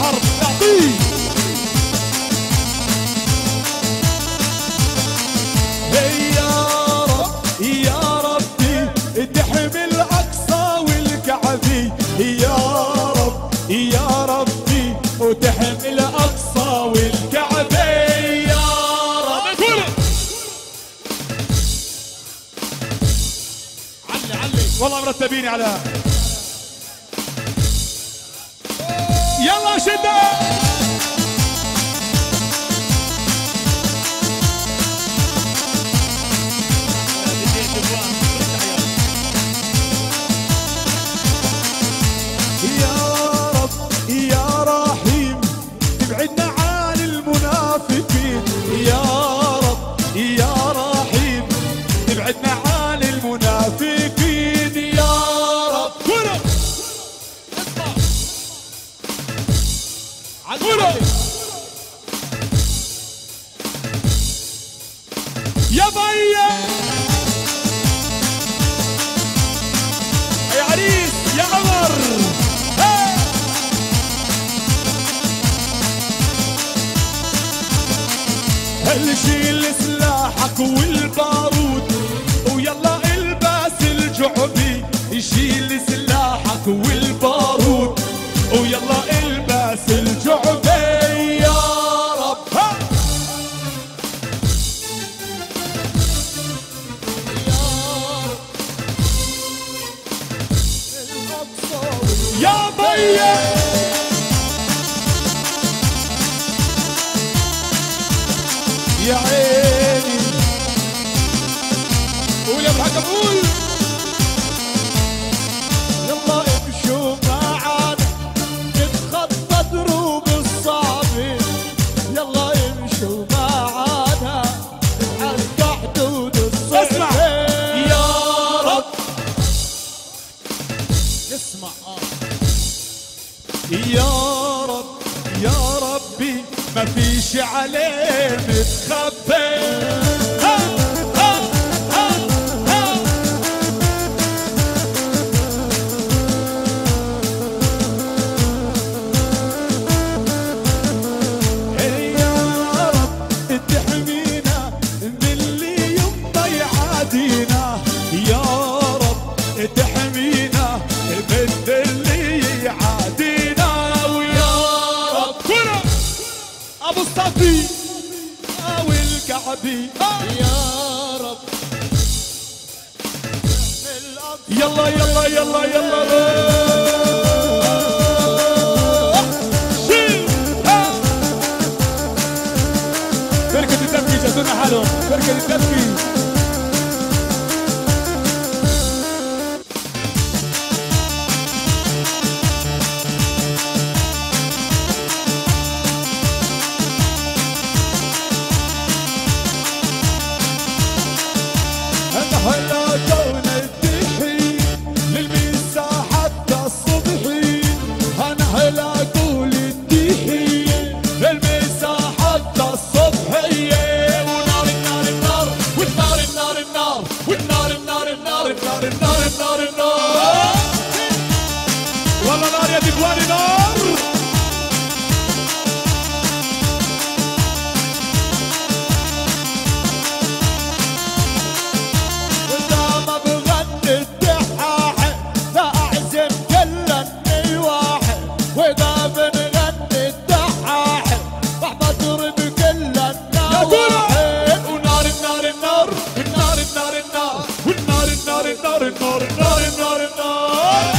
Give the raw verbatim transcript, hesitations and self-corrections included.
الحرب اعطيه. يا رب يا ربي تحمي الأقصى والكعبي، يا رب يا ربي وتحمي الأقصى والكعبي يا رب. علي علي والله مرتبين على. يلا شدة. تبعدنا عن المنافقين يا رب يا رحيم، تبعدنا عن المنافقين يا رب. كله اسمع عقوله يا بيا يا عريس يا قمر. هل شيل سلاحك والبارود ويلا البس الجعبي، شيل سلاحك والبارود ويلا البس الجعبي يا رب. يا بيا يا عيني قول يا ابو الحكم قول. يلا امشوا معانا نتخطى دروب الصعبين، يلا امشوا معانا نتعدى حدود الصعبين. اسمع يا رب اسمع اه يا رب يا ربي ما فيش عليه متخبي. ها ها ها ها يا رب تحمينا من اللي يمضي يعادينا، يا رب تحمينا من اللي يعادينا ويا رب. كله ابو الصفي والكعبي يا رب. يلا يلا يلا يلا فرقة التبكي جازونا حالهم. فرقة التبكي هلا كون الدحين للمسا حتى الصبحين، انا هلا قول الدحين للمسا حتى الصبحين. ونار النار النار والنار النار النار والنار النار النار النار النار النار النار. والله نار يا دقواني نار. وإذا بنغني الدحاح راح بضرب كل النواحي. ونار النار النار والنار النار النار والنار النار النار النار النار النار النار.